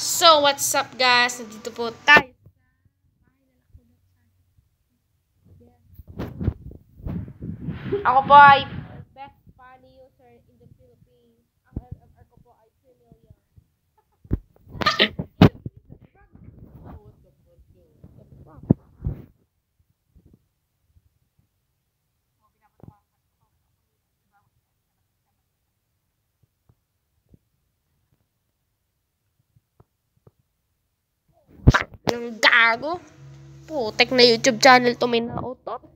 So, what's up guys? Nandito po tayo. Ako po ay best funny user in the Philippines. Ang MMR ko po ay 3 million. Ang gago. Putek na YouTube channel to, may nautot.